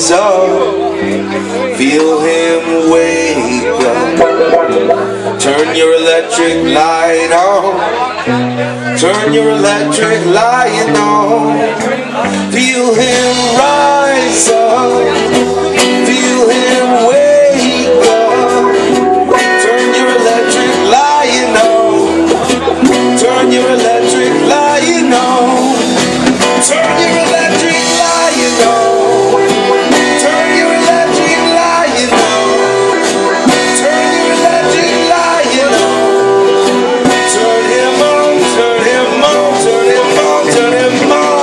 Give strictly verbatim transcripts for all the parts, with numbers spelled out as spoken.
rise up, feel him wake up. Turn your electric light on, turn your electric light on. Feel him rise up, feel him wake up. Turn your electric light on, turn your electric light on. Turn your electric light on, turn your electric light on, turn your electric light on. Turn him on, turn him on, turn him on, turn him on.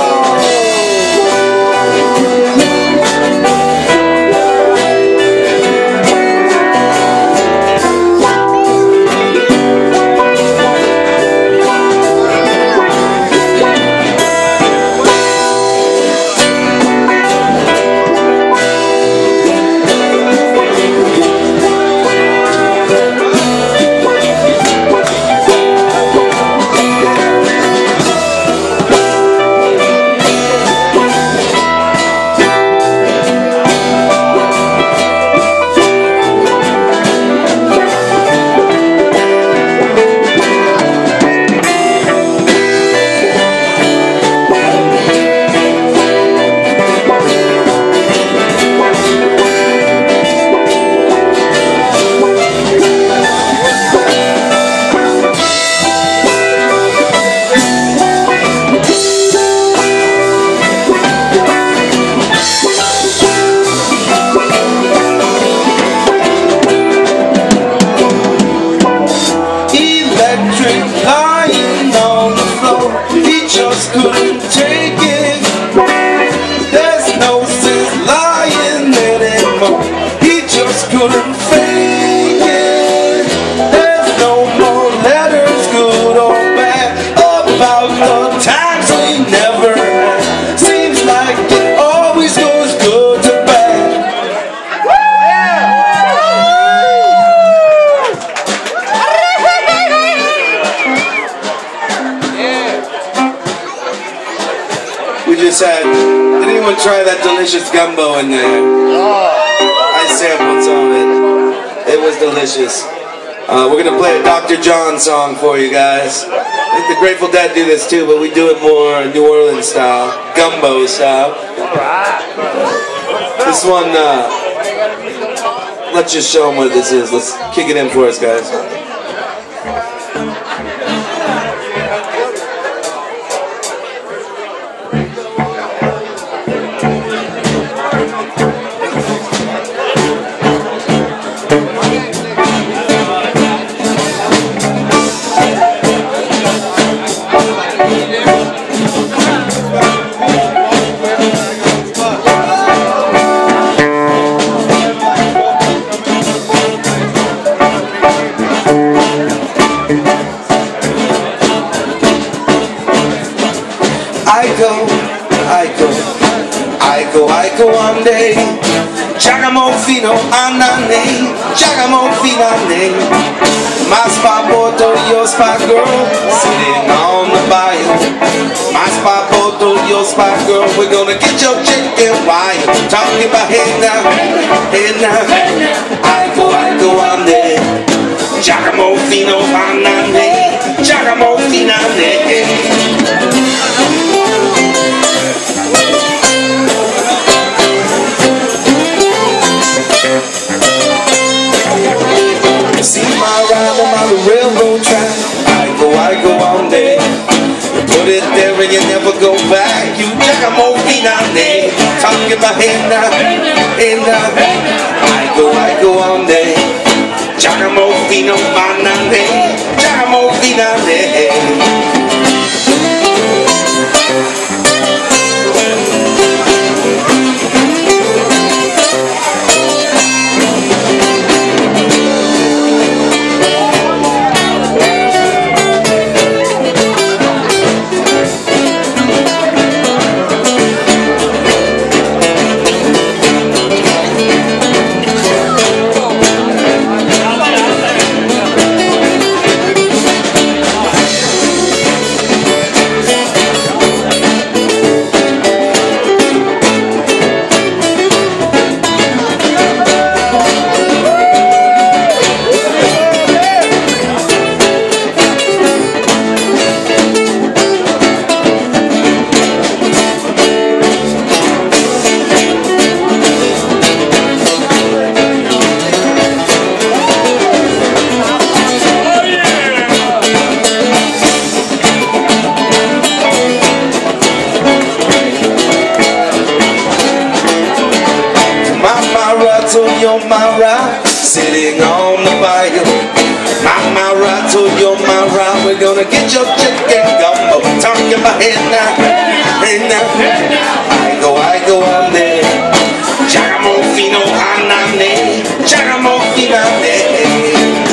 Couldn't take it. There's no sense lying anymore. He just couldn't fake it. There's no more letters, good or bad, about the times we never had. Seems like it always goes good to bad. We just had, did anyone try that delicious gumbo in there? I sampled some of it. It was delicious. Uh, we're going to play a Doctor John song for you guys. I think the Grateful Dead do this too, but we do it more New Orleans style, gumbo style. This one, uh, let's just show them what this is. Let's kick it in for us, guys. I go, I go, I go, I go one day. Giacomo fino a nane, Giacomo fino a nane. My spot boto, your spot girl, sitting on the bayou. My spot boto, your spot girl, we're gonna get your chicken wire. Talking about hey now, hey now. I go, I go one day. Giacomo fino a nane, Giacomo fino a nane. See my ride on my railroad track. I go, I go all day. You put it there and you never go back. You Giacomo fino a nane. Talking about hey now, hey now. I go, I go all day. Giacomo fino a nane, Giacomo fino a nane. told you're my ride, sitting on the bayou. My, my ride told you're my ride. We're gonna get your chicken gumbo. Talking about hey now, hey now, I go, I go on there. Giacomo fino a nane, Giacomo fino a nane.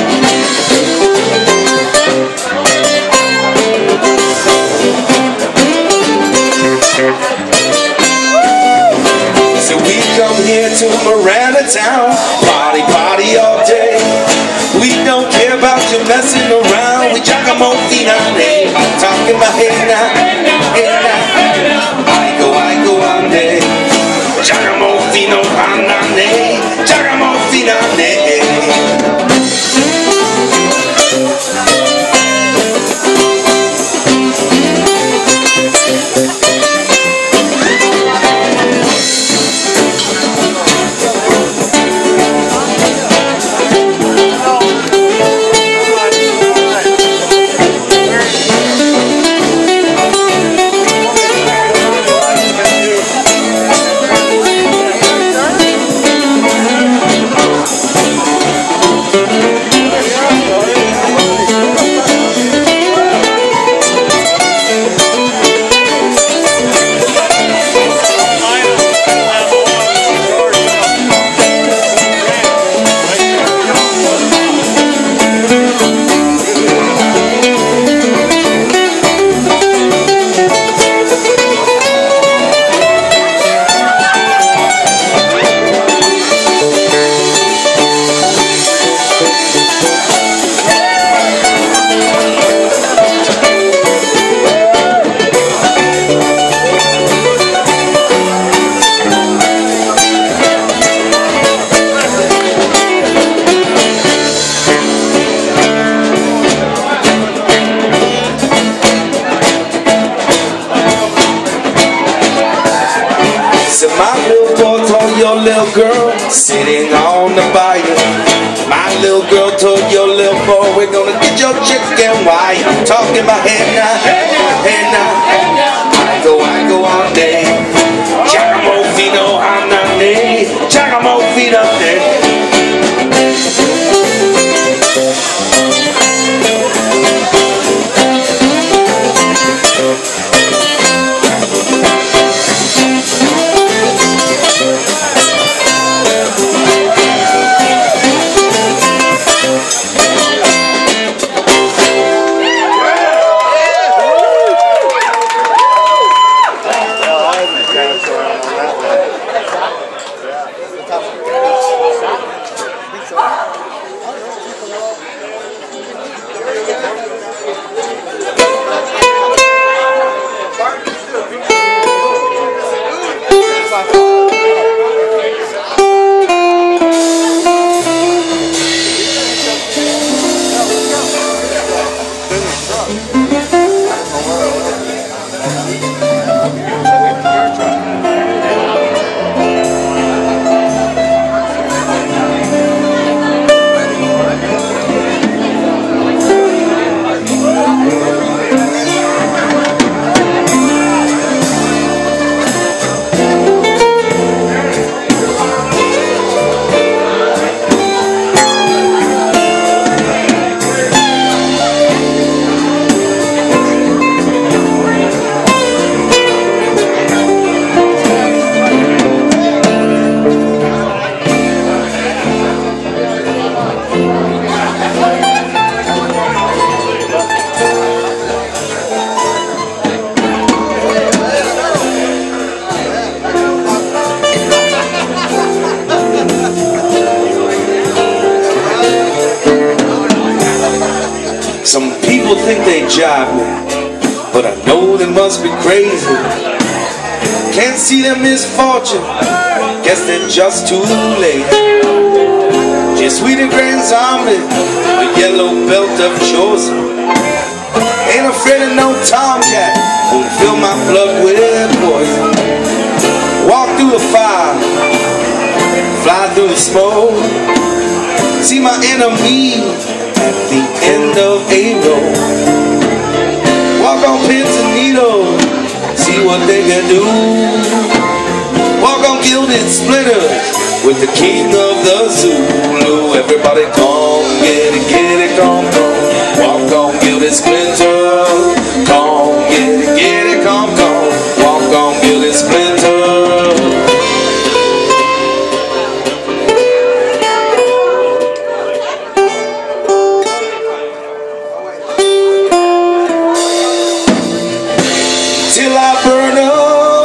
So we come here to Miranda Town, party, party all day. We don't care about you messing around. We Giacomo fino a nane, talking about hey now, hey now, I go, I go on there. Giacomo fino a nane, Giacomo fino a nane. So my little boy told your little girl sitting on the bayou. My little girl told your little boy we're gonna get your chicken wire. Talking about hey now, hey now, I go, I go all day. Giacomo fino a nane, Giacomo fino a nane. Some people think they jive me, but I know they must be crazy. Can't see their misfortune, guess they're just too late. Just sweet and grand zombie, a yellow belt of chosen. Ain't afraid of no tomcat, won't fill my blood with poison. Walk through the fire, fly through the smoke. See my enemy at the end of a road. Walk on pins and needles, see what they can do. Walk on guilt gilded splitters with the king of the Zulu. Everybody come, get it, get it, come, come. Walk on gilded splinters. Come, get it, get it, come, come. Walk on gilded splinters. Till I burn up.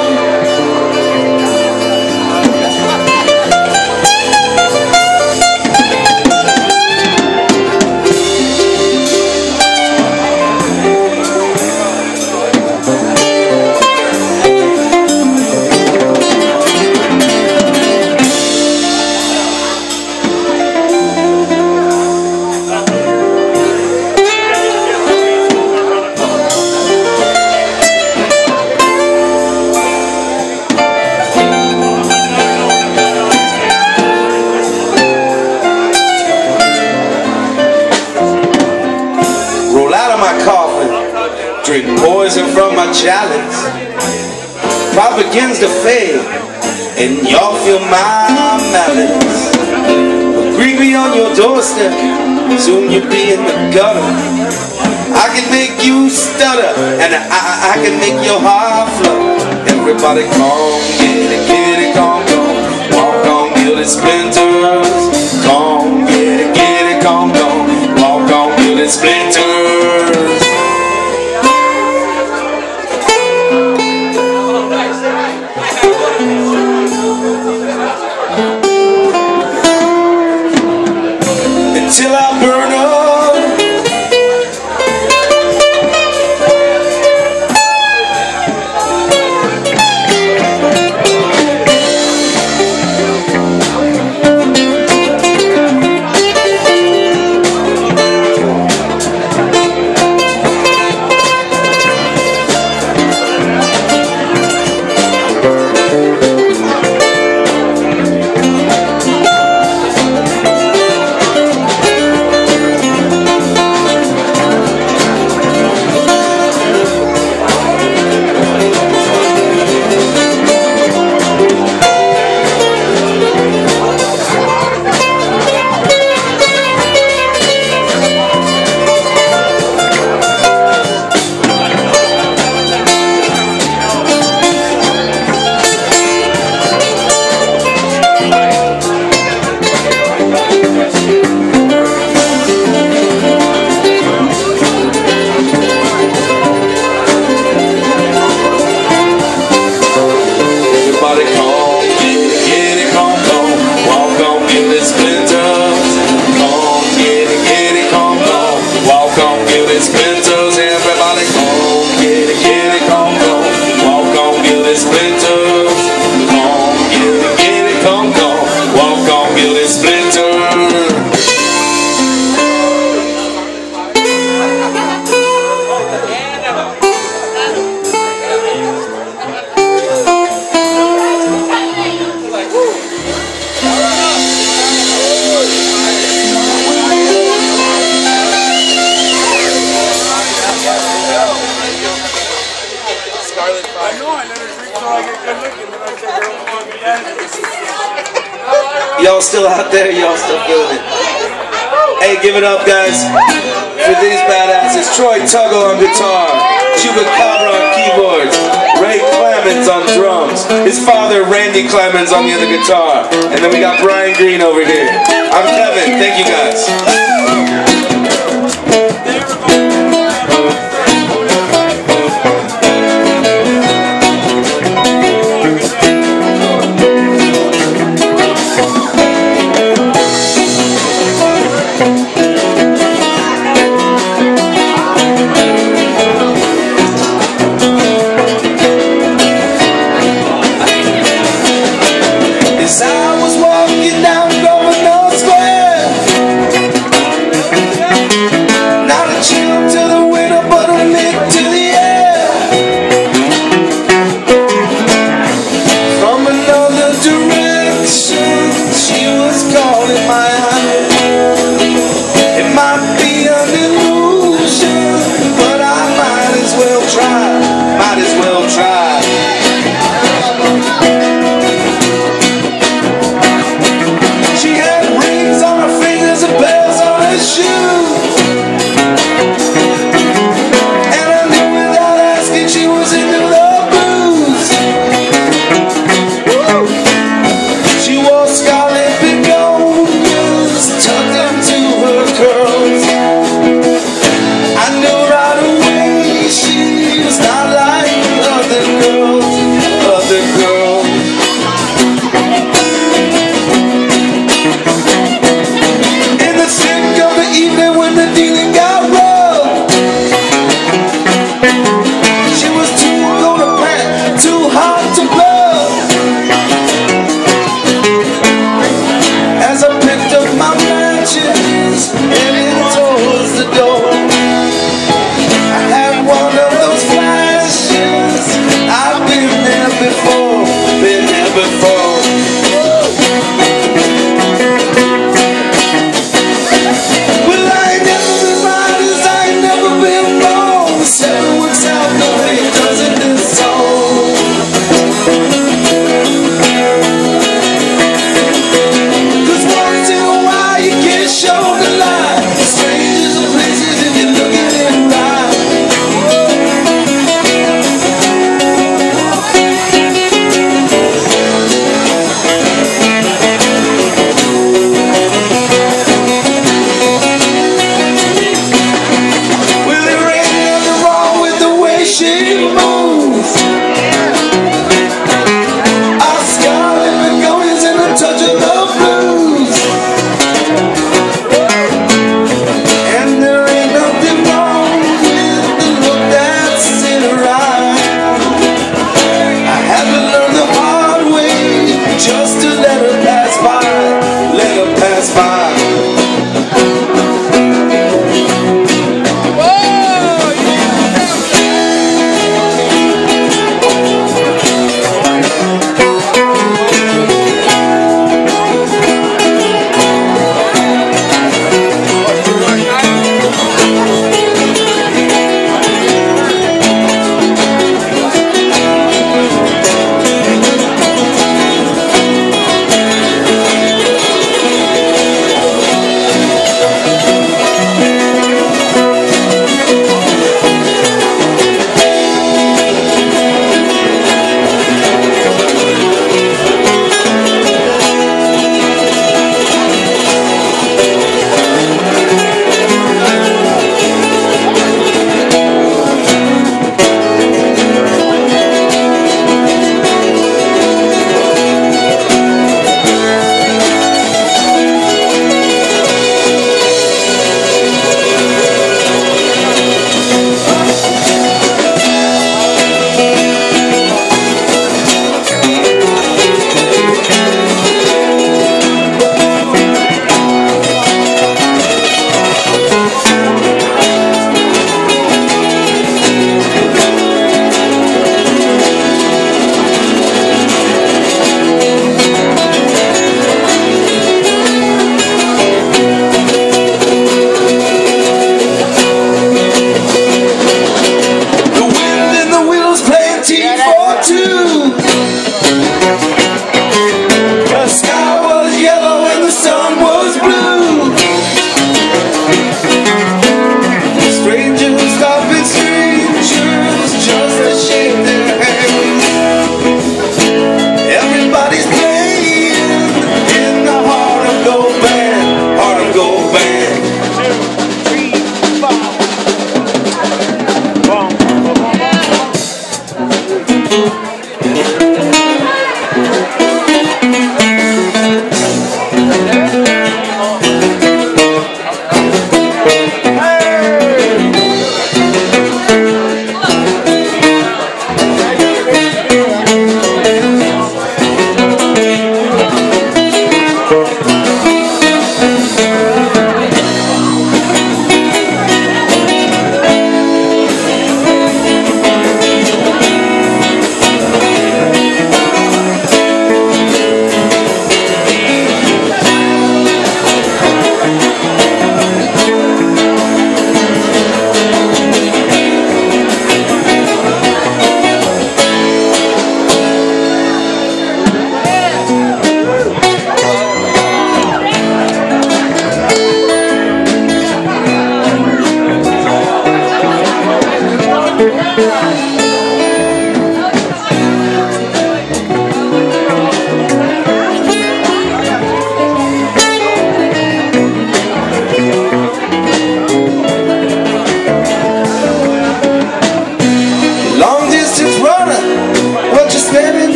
Drink poison from my chalice. Pop begins to fade, and y'all feel my malice. Greet me on your doorstep, soon you'll be in the gutter. I can make you stutter, and I, I can make your heart flutter. Everybody come, get it, get it, come, come. Walk on gilded splinters. Come, get it, get it, come, come. Walk on gilded splinters. Till I burn up. Y'all still out there, y'all still feeling it. Hey, give it up, guys, for these badasses. Troy Tuggle on guitar, Chupacabra on keyboards, Ray Clemens on drums, his father Randy Clemens on the other guitar, and then we got Brian Green over here. I'm Kevin, thank you guys.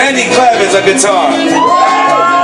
Lenny Kravitz on guitar.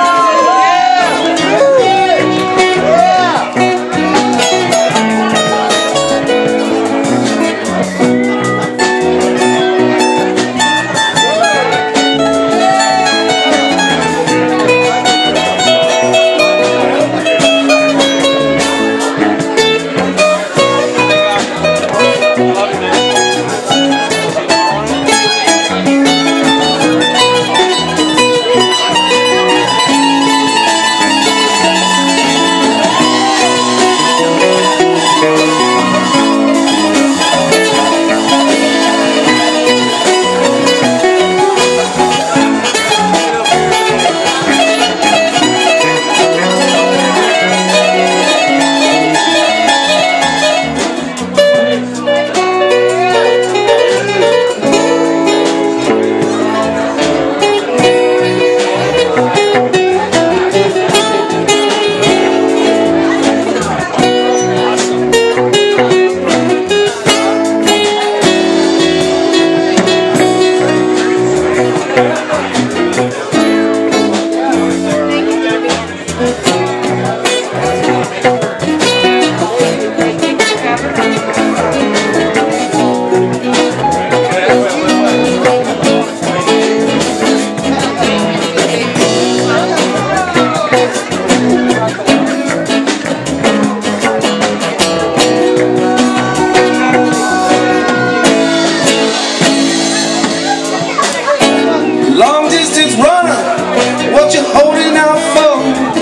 Long distance runner, what you holding out for?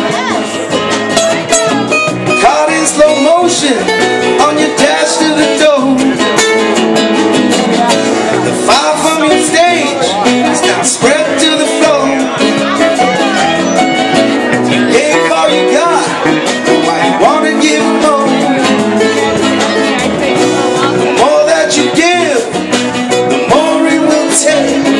Caught in slow motion on your dash to the door. The fire from your stage is now spread to the floor. You gave all you got, but why you wanna give more? The more that you give, the more it will take.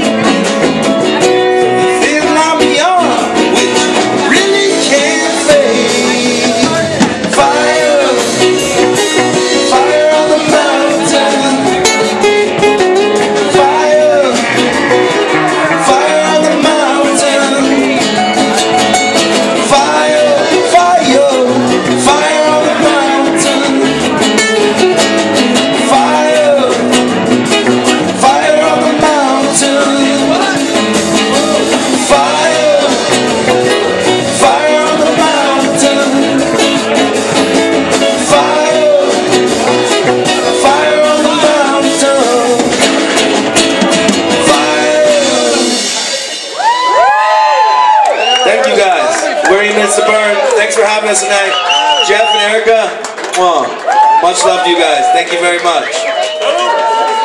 Thank you guys. Very Miss the Burn. Thanks for having us tonight. Jeff and Erica, well, much love to you guys. Thank you very much.